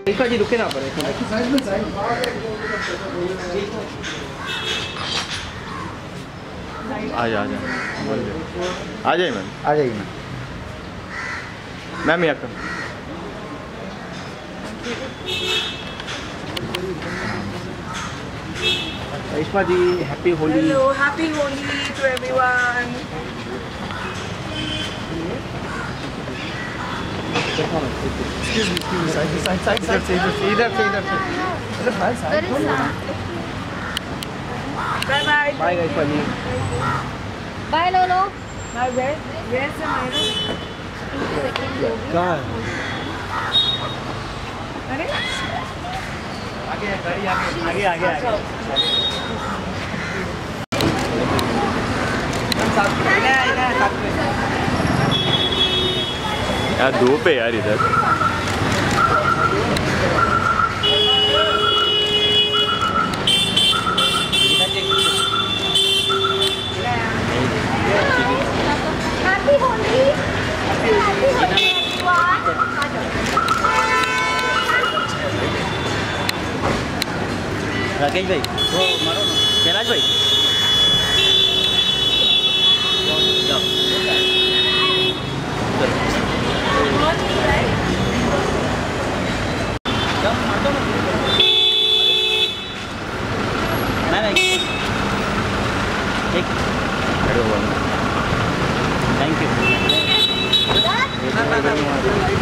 रेशमा जी रुके ना पड़े। आ जाइए मैम, आ जाइए मैम। मैम यहाँ का Reshma ji happy Holi. Hello, happy Holi to everyone. Excuse me, side से इधर से। अरे भाई side. Bye bye. Bye Reshma ji. Bye Lolo. Bye. Where's the Myra? कहाँ? अरे आगे गाड़ी आगे। यार धूप है यार इधर। Happy Holi. Happy Holi everyone। Rakesh भाई वो मारो ना। कैलाश भाई जाओ। Thank you.